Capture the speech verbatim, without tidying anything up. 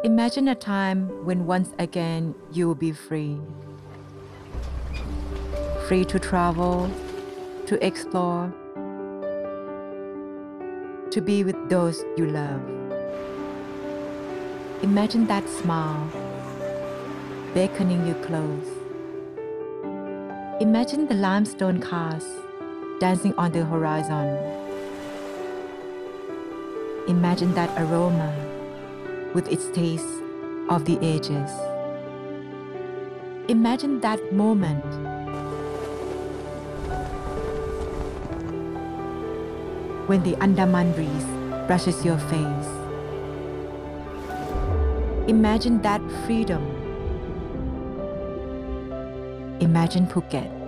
Imagine a time when once again you will be free. Free to travel, to explore, to be with those you love. Imagine that smile, beckoning you close. Imagine the limestone cars dancing on the horizon. Imagine that aroma with its taste of the ages. Imagine that moment when the Andaman breeze brushes your face. Imagine that freedom. Imagine Phuket.